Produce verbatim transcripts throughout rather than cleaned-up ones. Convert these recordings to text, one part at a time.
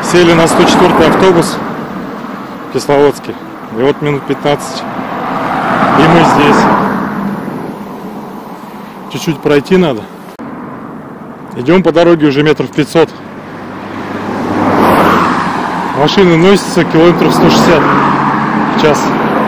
Сели на сто четвёртый автобус в Кисловодске. И вот минут пятнадцать. И мы здесь. Чуть-чуть пройти надо. Идем по дороге уже метров пятьсот. Машины носятся километров сто шестьдесят в час.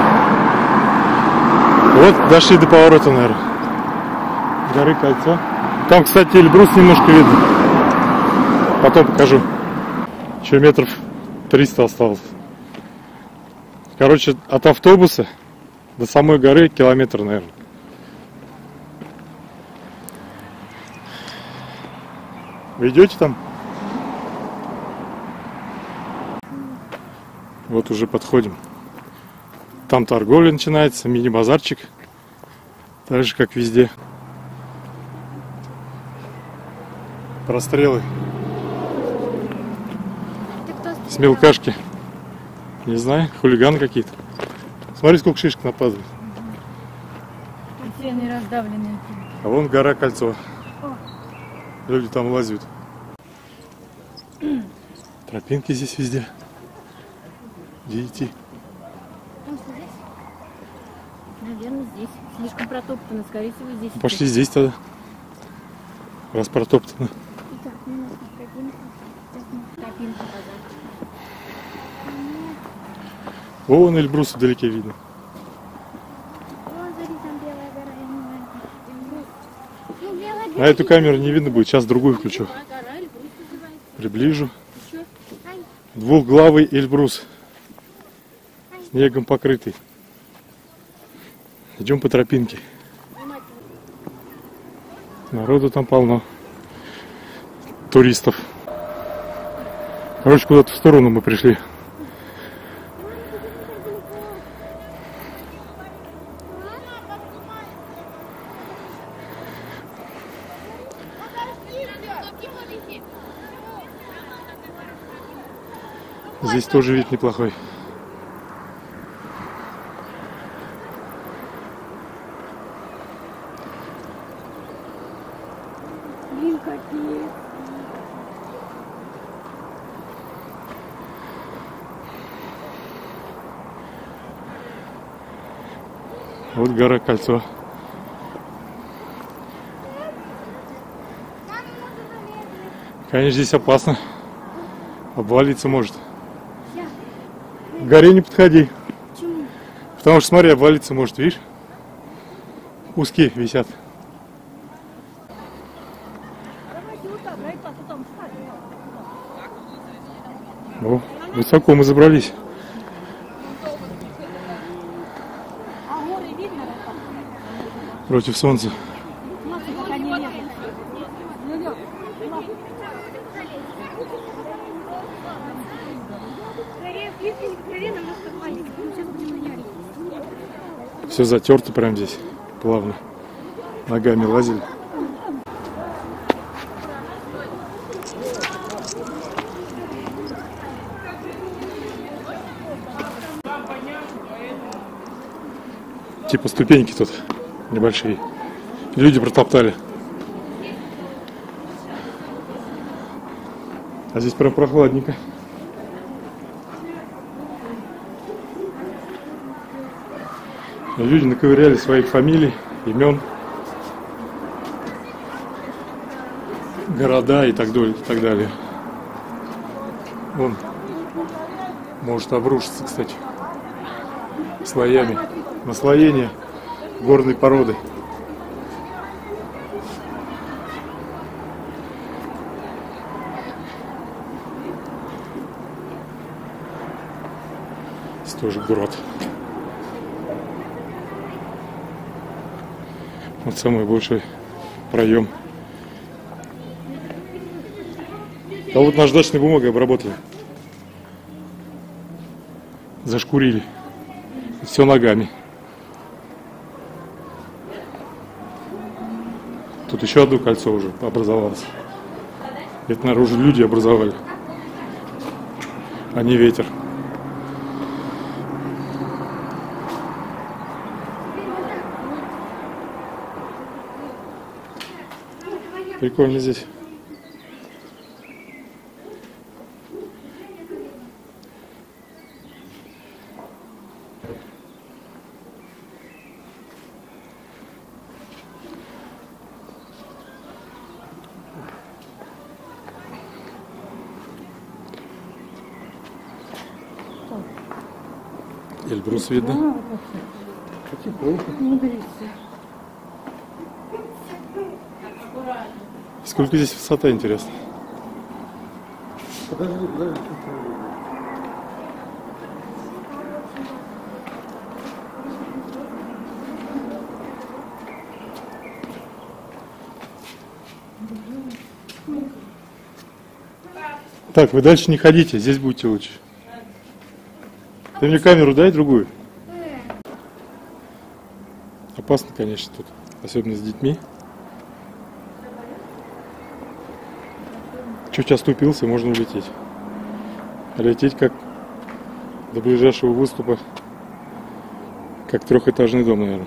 Вот дошли до поворота, наверное. Горы Кольцо. Там, кстати, Эльбрус немножко видно. Потом покажу. Еще метров триста осталось. Короче, от автобуса до самой горы километр, наверное. Вы идете там? Вот уже подходим. Там торговля начинается, мини-базарчик. Так же, как везде. Прострелы. С мелкашки. Не знаю, хулиганы какие-то. Смотри, сколько шишек нападает. Все они раздавленные. А вон гора Кольцо. Люди там лазят. Тропинки здесь везде. Где идти? Наверное, здесь. Слишком протоптано. Скорее всего, здесь. Пошли здесь тогда. Раз протоптано. Итак, у нас тропинка. Тропинка, базар. Вон Эльбрус вдалеке видно. На эту камеру не видно будет. Сейчас другую включу. Приближу. Двухглавый Эльбрус. Снегом покрытый. Идем по тропинке. Народу там полно. Туристов. Короче, куда-то в сторону мы пришли. Здесь тоже вид неплохой. Блин, какие. Вот гора Кольцо. Конечно, здесь опасно. Обвалиться может. К горе не подходи. Почему? Потому что, смотри, обвалиться может, видишь? Узкие висят. О, высоко мы забрались. Против солнца. Все затерто прям здесь. Плавно. Ногами лазили. Типа ступеньки тут небольшие. Люди протоптали. А здесь прям прохладненько. Люди наковыряли своих фамилий, имен, города и так далее, и так далее. Вон, может обрушиться, кстати, слоями. Наслоение горной породы. Здесь тоже город. Вот самый большой проем. А вот наждачной бумагой обработали. Зашкурили. Все ногами. Тут еще одно кольцо уже образовалось. Это, наверное, уже люди образовали, а не ветер. Прикольно здесь. Эльбрус видно. Сколько здесь высота, интересно? Подожди, подожди. Так, вы дальше не ходите, здесь будете лучше. Ты мне камеру дай другую. Опасно, конечно, тут, особенно с детьми. Чуть оступился, можно улететь. А лететь как до ближайшего выступа, как трехэтажный дом, наверное.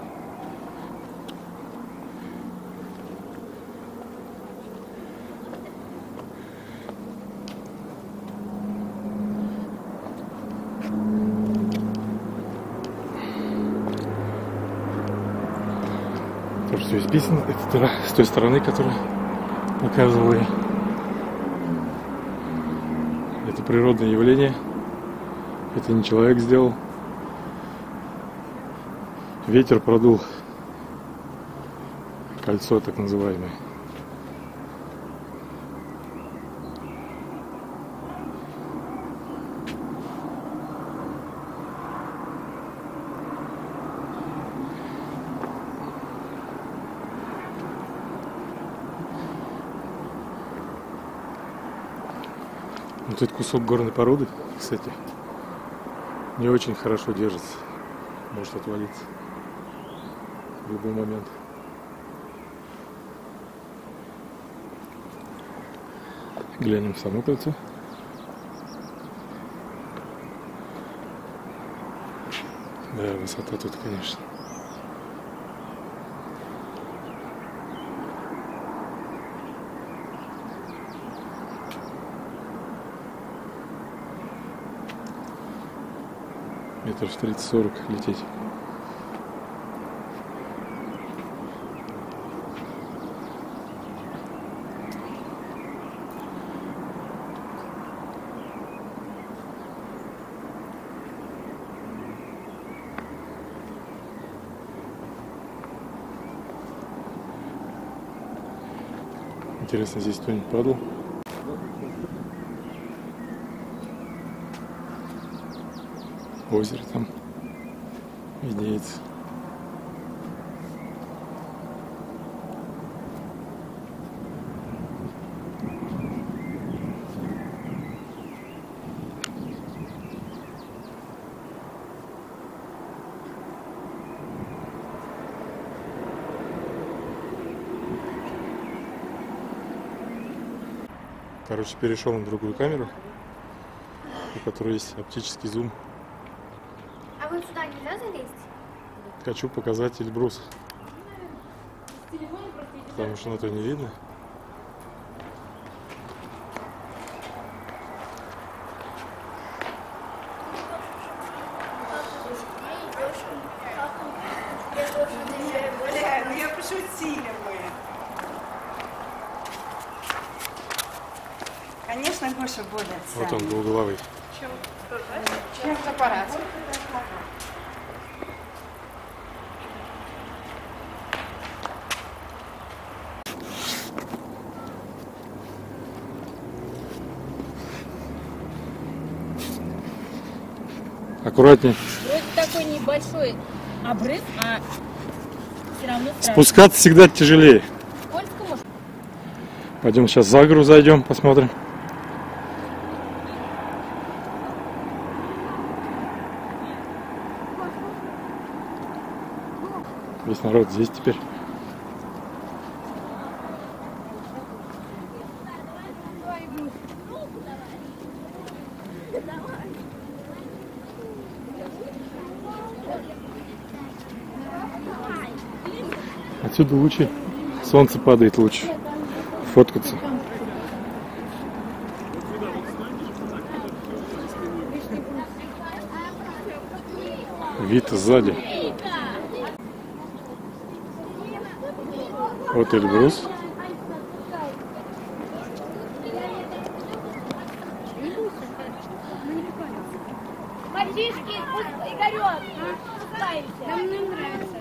То, что здесь писано, это с той стороны, которую показывал я. Это природное явление. Это не человек сделал. Ветер продул кольцо, так называемое. Вот этот кусок горной породы, кстати, не очень хорошо держится. Может отвалиться в любой момент. Глянем в само кольцо. Да, высота тут, конечно. Метров тридцать-сорок лететь. Интересно, здесь кто-нибудь падал? Озеро там виднеется. Короче, перешел на другую камеру, у которой есть оптический зум. А вот сюда нельзя залезть? Хочу показать Эльбрус, потому что на то не видно. Ну я пошутили мы. Конечно, Гоша более отстань. Вот он, двуглавый. Чем аппарат? Аккуратнее. Вроде такой небольшой обрыв, а все равно страшно. Спускаться всегда тяжелее. Скользко, может? Пойдем сейчас за гору зайдем, посмотрим. Весь народ здесь теперь. Отсюда лучше, солнце падает лучше. Фоткаться. Вид сзади. Вот Эльбрус. Мальчишки, пусть Игорек. Спускаемся. Нам не нравится.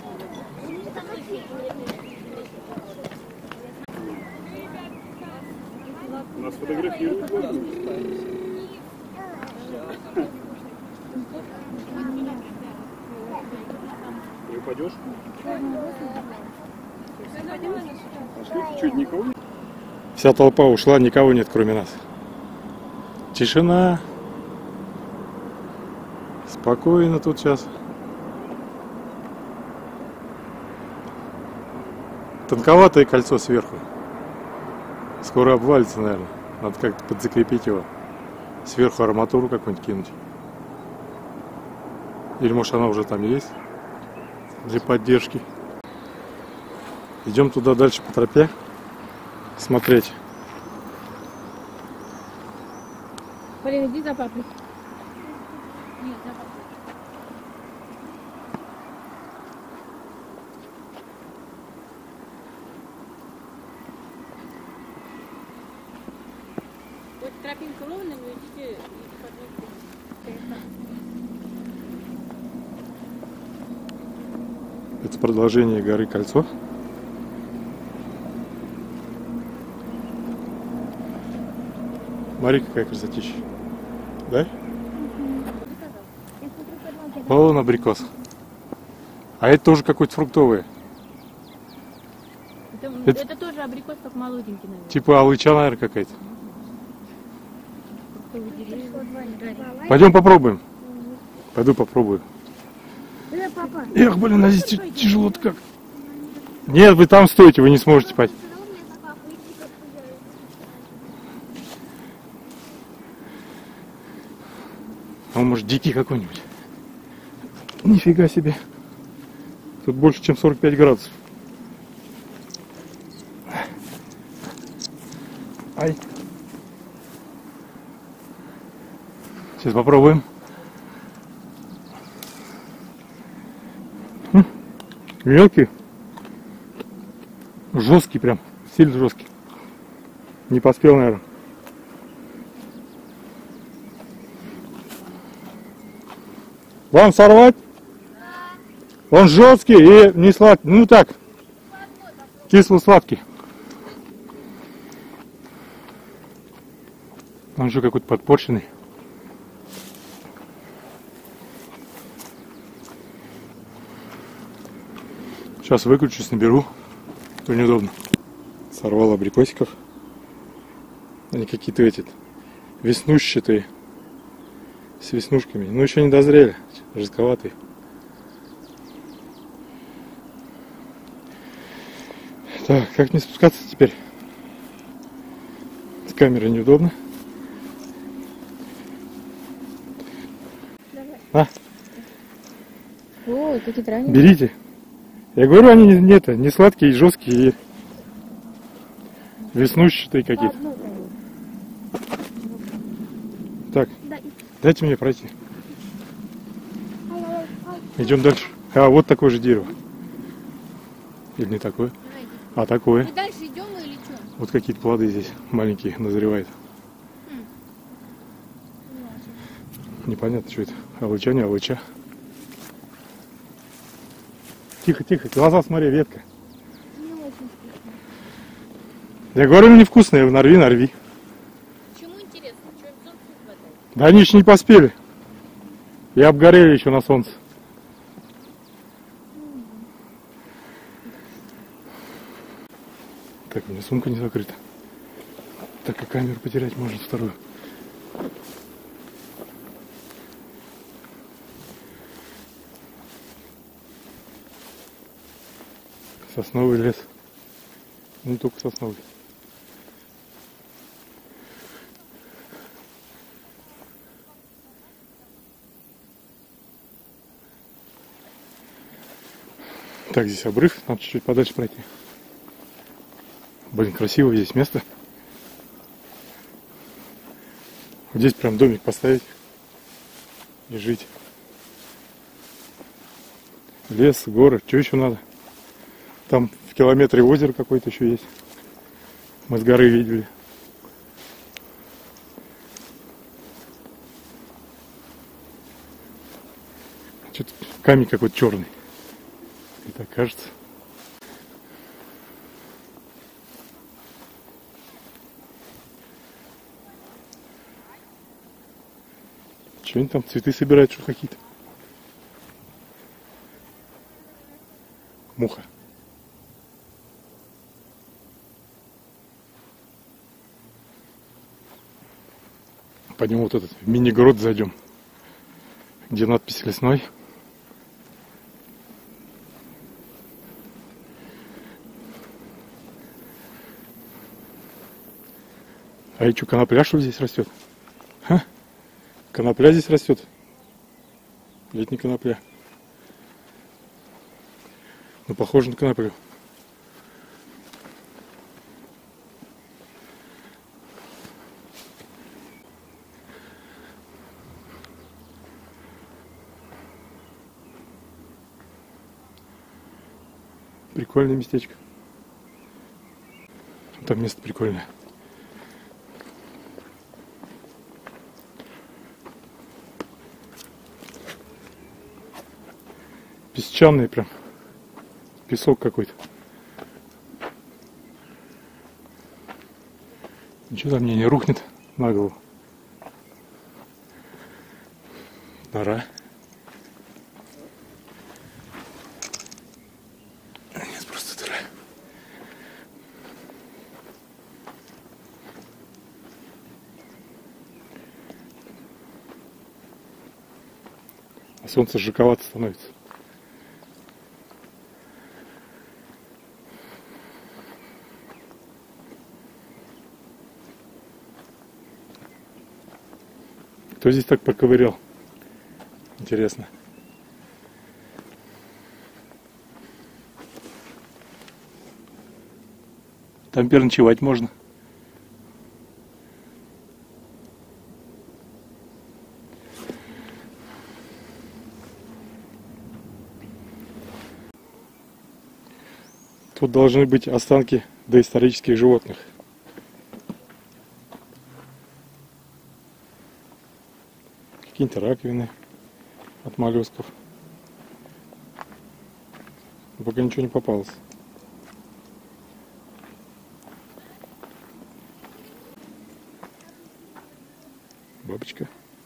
Нас фотографируют. Ты упадешь? Пошли, чуть никого нет. Вся толпа ушла, никого нет, кроме нас. Тишина. Спокойно тут сейчас. Тонковатое кольцо сверху. Скоро обвалится, наверное. Надо как-то подзакрепить его. Сверху арматуру какую-нибудь кинуть. Или может она уже там есть для поддержки. Идем туда дальше по тропе смотреть. Полин, иди за папой. Нет, за папой. Вот тропинка ровная, вы идите и поднимите. Это продолжение горы Кольцо. Смотри, какая красотища. Да? Вон абрикос. А это тоже какой-то фруктовый. Это, Это- это тоже абрикос, как молоденький, наверное. Типа алыча, наверное, какая-то. Фруктовые деревья. Пойдем попробуем. Пойду попробую. Да, папа. Эх, блин, а здесь ти- тяжело-то как. Нет, вы там стойте, вы не сможете пойти. А он, может, дикий какой-нибудь. Нифига себе. Тут больше, чем сорок пять градусов. Ай. Сейчас попробуем. М, Мелкий. Жесткий прям. Сильно жесткий. Не поспел, наверное. Вам сорвать? Он жесткий и не сладкий. Ну так. Кисло-сладкий. Он еще какой-то подпорченный. Сейчас выключусь, наберу. То неудобно. Сорвал абрикосиков. Они какие-то эти веснущатые. С веснушками. Ну еще не дозрели. Жестковатые. Так, как мне спускаться теперь? С камерой неудобно. А, Ой, какие-то ранние. берите. Я говорю, они не, не, это, не сладкие, жесткие и веснущатые какие-то. Так, дайте мне пройти. Идем дальше. А, вот такое же дерево. Или не такое? А, такое. Мы дальше идем или что? Вот какие-то плоды здесь маленькие назревают. Непонятно, что это. Алыча, не алыча. Тихо, тихо. Глаза смотри, ветка. Я говорю, ну невкусные. Нарви, нарви. Почему интересно? Что им солнце не хватает? Да они еще не поспели. И обгорели еще на солнце. Так, у меня сумка не закрыта. Так и камеру потерять можно вторую. Сосновый лес. Не только сосновый. Так, здесь обрыв, надо чуть-чуть подальше пройти. Блин, красивое здесь место. Вот здесь прям домик поставить и жить. Лес, горы, что еще надо? Там в километре озеро какое-то еще есть. Мы с горы видели. Что-то камень какой-то черный. И так кажется. Что они там цветы собирают, что какие-то? Муха. Пойдем вот этот мини-грот зайдем, где надпись «Лесной». А и что, конопля что ли здесь растет? А? Конопля здесь растет. Летняя конопля. Ну, похоже на коноплю. Прикольное местечко. Там место прикольное. Песчаный прям. Песок какой-то. Ничего там мне не рухнет на голову. Нора. Нет, просто дыра. А солнце жарковато становится. Кто здесь так поковырял? Интересно. Там перночевать можно. Тут должны быть останки доисторических животных. Какие-то раковины от моллюсков. Пока ничего не попалось. Бабочка.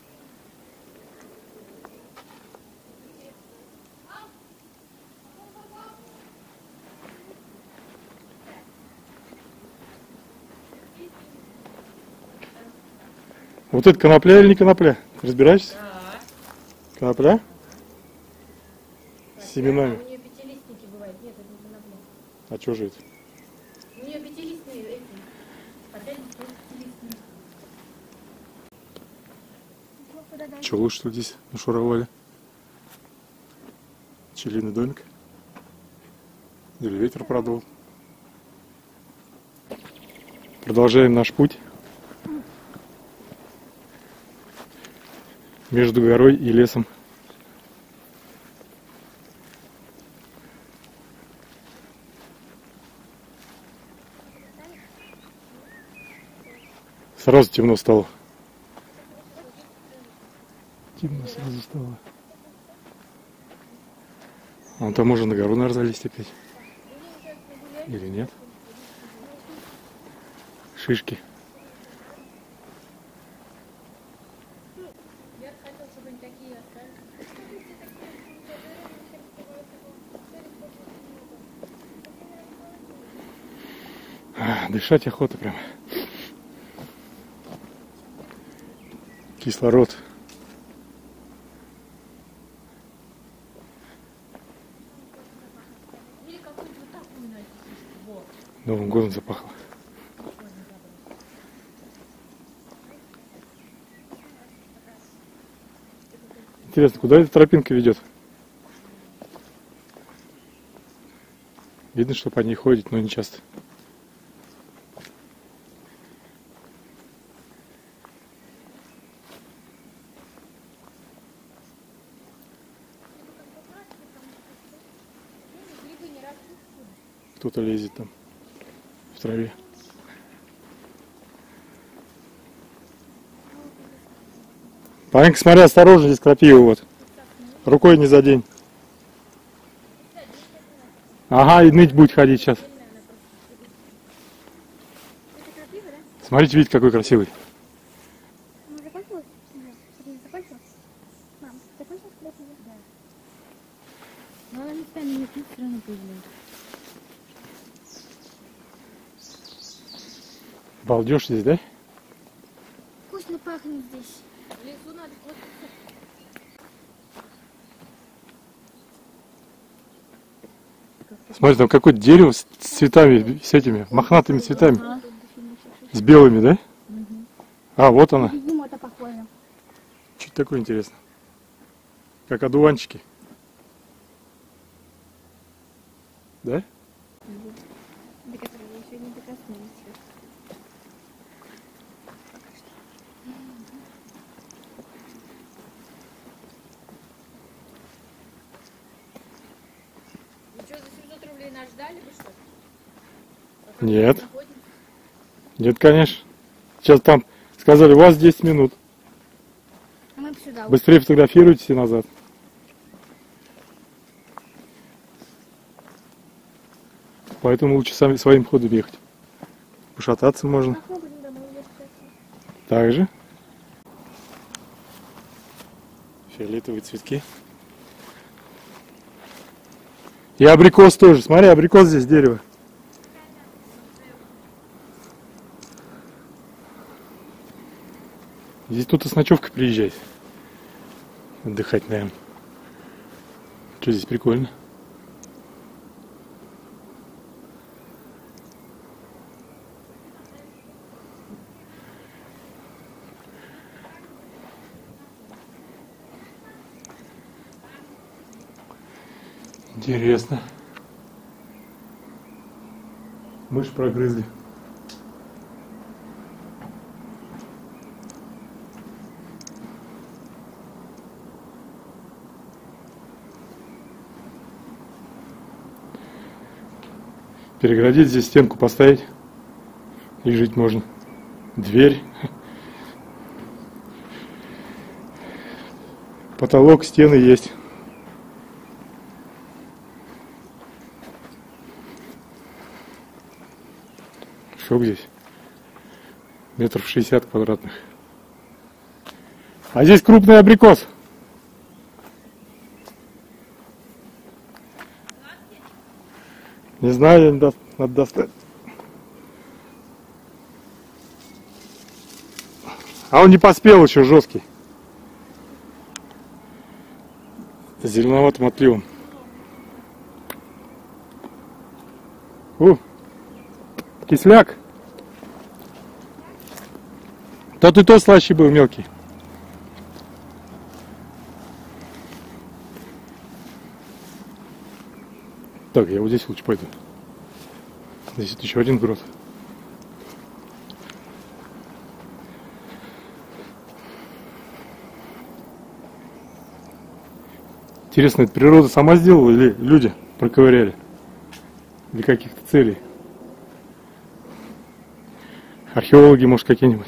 Вот это конопля или не конопля? Ты разбираешься? Да. Конопля? С семенами. У нее пятилистники бывают. Нет, это не конопля. А что же это? У нее пятилистные эти. Опять пятилистные. Пчелы, что ли, здесь нашуровали? Пчелиный домик. Или ветер продул. Продолжаем наш путь между горой и лесом. Сразу темно стало. Темно сразу стало. А там можно на гору, наверное, залезть опять. Или нет? Шишки. А, дышать охота прям. Кислород. Новым годом запахло. Интересно, куда эта тропинка ведет? Видно, что по ней ходит, но не часто. Кто-то лезет там в траве. Панька, смотри, осторожно, здесь крапива вот. Рукой не задень. Ага, и ныть будет ходить сейчас. Смотрите, видите, какой красивый. Ну, закончилось? Нет, закончилось? Мам, закончилось? Да. Но она местами не пьет, все равно появляется. Балдеж здесь, да? Вкусно пахнет здесь. В лесу надо просто... Смотри, там какое-то дерево с цветами, с этими мохнатыми цветами. А? С белыми, да? А, вот она. Видимо, это похоже. Что это такое интересно? Как одуванчики. Да? До которого еще не докоснулись. Вы что, за семьсот рублей нас ждали, вы что? Нет. Находимся? Нет, конечно. Сейчас там сказали, у вас десять минут. А мы сюда. Быстрее фотографируйтесь и назад. Поэтому лучше сами, своим ходом ехать. Пошататься можно. Также. Фиолетовые цветки. И абрикос тоже. Смотри, абрикос здесь дерево. Здесь кто-то с ночевкой приезжает. Отдыхать, наверное. Что здесь прикольно? Интересно. Мышь прогрызли. Перегородить здесь, стенку поставить, и жить можно. Дверь. Потолок, стены есть. Шок здесь. Метров шестьдесят квадратных. А здесь крупный абрикос. Не знаю, надо достать. А он не поспел еще, жесткий. С зеленоватым отливом. У, кисляк. Тот и тот слаще был, мелкий. Так, я вот здесь лучше пойду. Здесь еще один грот. Интересно, это природа сама сделала или люди проковыряли? Для каких-то целей? Археологи, может, какие-нибудь?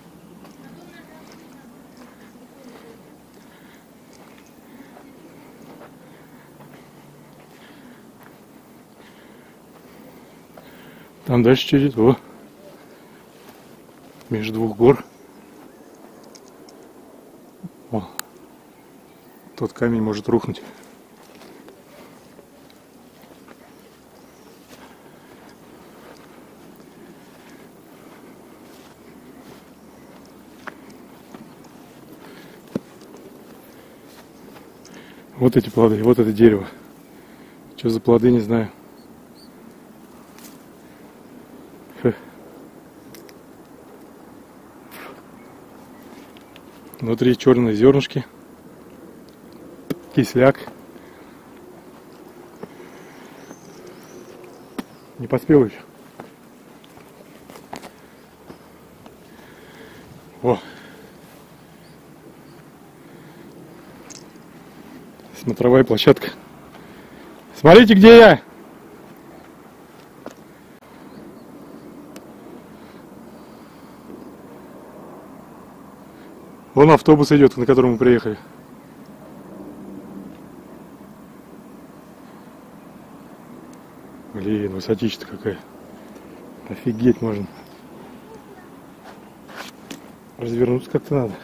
Там дальше через... О! Между двух гор. О! Тот камень может рухнуть. Вот эти плоды, вот это дерево. Что за плоды, не знаю. Внутри черные зернышки, кисляк. Не поспел еще. О! Смотровая площадка. Смотрите, где я! Вон автобус идет, на котором мы приехали. Высотища какая. Офигеть можно. Развернуться как-то надо.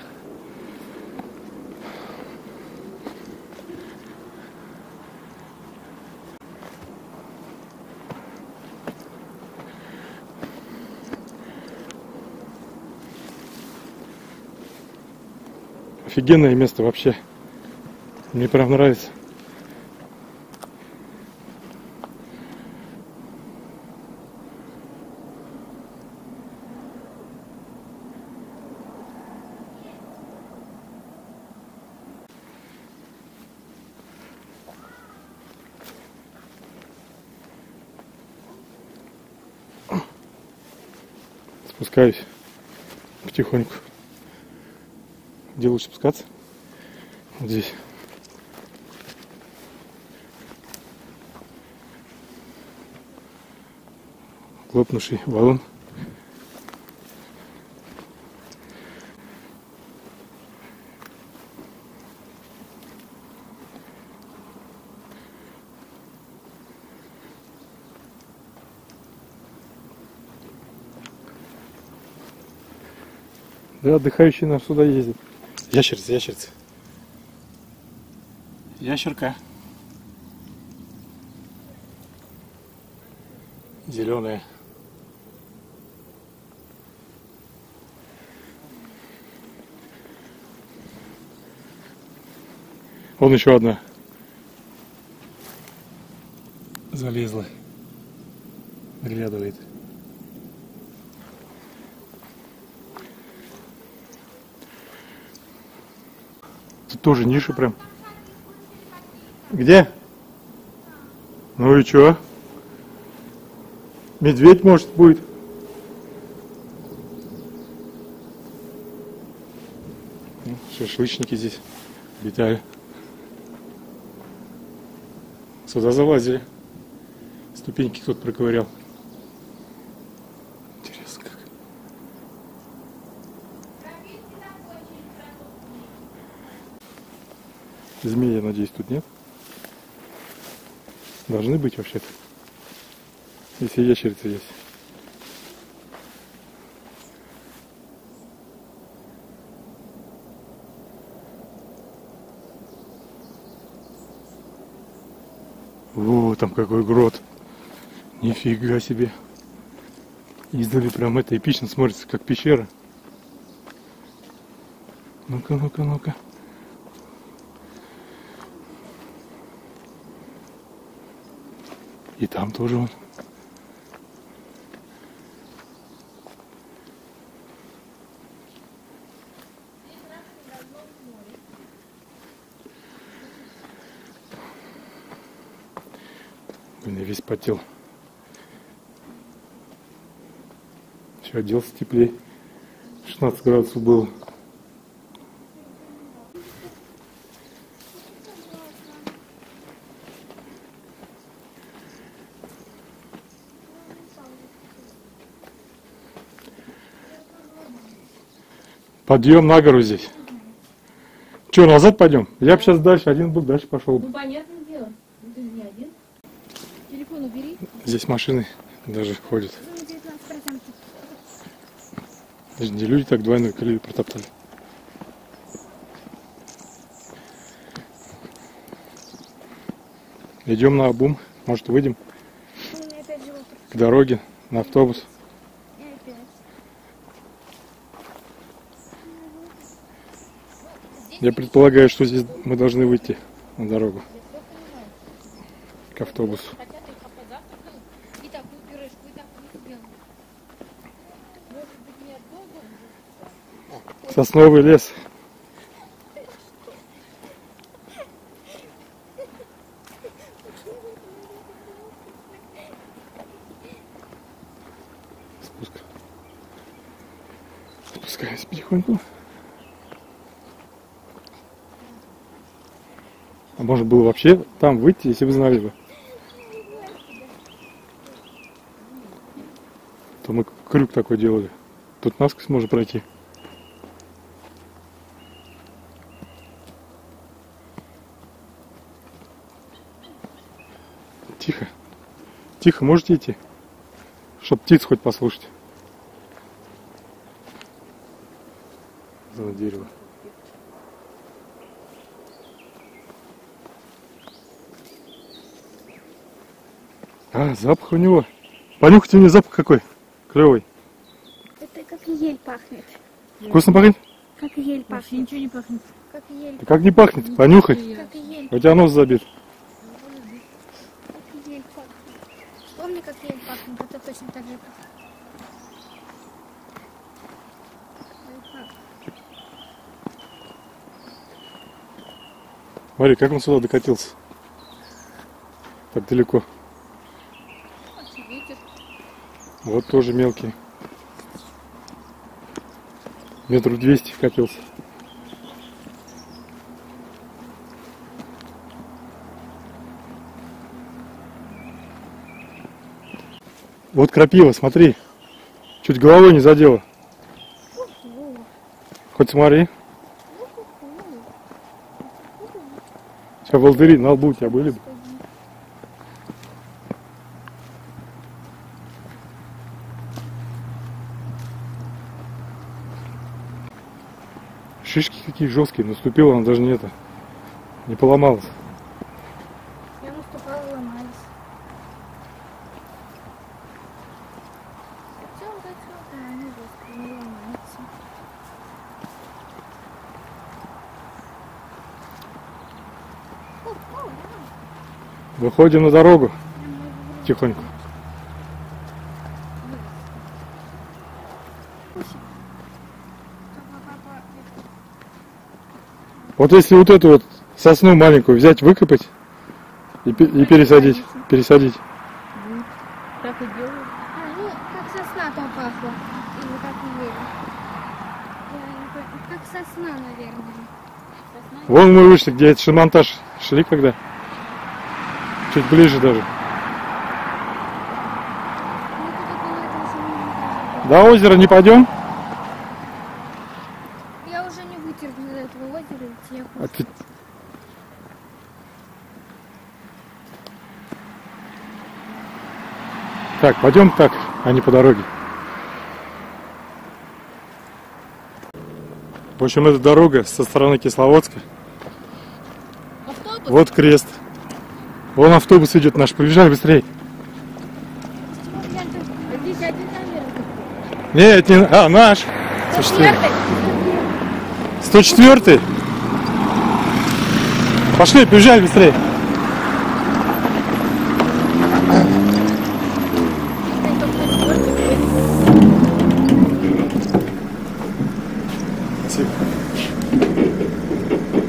Офигенное место вообще. Мне прям нравится. Спускаюсь потихоньку. Где лучше спускаться? Вот здесь. Лопнувший баллон. Да, отдыхающие нас сюда ездят. Ящерица, ящерица. Ящерка. Зеленая. Вон еще одна. Залезла. Выглядывает. Тут тоже ниша прям. Где? Ну и чё? Медведь, может, будет. Ну, шашлычники здесь обитали. Сюда залазили. Ступеньки кто-то проковырял. Интересно как. Змеи, я надеюсь, тут нет. Должны быть вообще-то. Если ящерица есть. О, там какой грот. Нифига себе. Издали прям это эпично смотрится, как пещера. Ну-ка, ну-ка, ну-ка. И там тоже он. Блин, я весь потел. Еще оделся теплее. шестнадцать градусов было. Подъем на гору здесь. Че, назад пойдем? Я бы сейчас дальше, один был, дальше пошел. Ну, понятное дело. Ты не один. Телефон убери. Здесь машины даже ходят. Ну, девятнадцать процентов. Даже не люди так двойную колею протоптали. Идем на обум. Может, выйдем У меня опять живот. к дороге на автобус. И опять. Я предполагаю, что здесь мы должны выйти на дорогу к автобусу. Хотя ты позавтракал и такую пюрешку, и такую сделал. Может быть, не долго? Сосновый лес. Спуск. Спускаюсь потихоньку. А можно было вообще там выйти, если вы знали бы. То мы крюк такой делали. Тут насквозь можно пройти. Тихо. Тихо, можете идти? Чтоб птиц хоть послушать. За дерево. А, запах у него. Понюхайте мне запах какой. Клевый. Это как ель пахнет. Вкусно пахнет? Как ель Вообще пахнет. ничего не пахнет. Как ель. Да как не пахнет? Понюхай. Как ель. У тебя нос забит. Как ель пахнет. Вспомни, как ель пахнет. Это точно так же пахнет. Смотри, как он сюда докатился. Так далеко. Ветер. Вот тоже мелкий. Метров двести катился. Вот крапива, смотри. Чуть головой не задела. Хоть смотри. Сейчас волдыри на лбу у тебя были бы. Шишки какие жесткие, наступила, она даже не это, не поломалась. Я наступала и ломались. Хотя вот эти вот, да, они жесткие, не ломаются. О, о, давай. Выходим на дорогу тихонько. Вот если вот эту вот сосну маленькую взять, выкопать и, пе- и пересадить, пересадить. Так и делают. А, ну, как сосна там пахла. Или как ель. Я не пон- Как сосна, наверное. Сосна. Вон мы вышли, где этот шиномонтаж шли когда. Чуть ближе даже. Мы туда было это уже не До озера не пойдем? Я уже не вытерплю до этого озера идти. Я А ты- Так, пойдем так, а не по дороге. В общем, эта дорога со стороны Кисловодска. Автобус? Вот крест. Вон автобус идет наш. Побежали быстрее. Здесь один номер. Нет, не... А, наш. сто четыре. сто четыре. Пошли, побежали быстрее. Спасибо.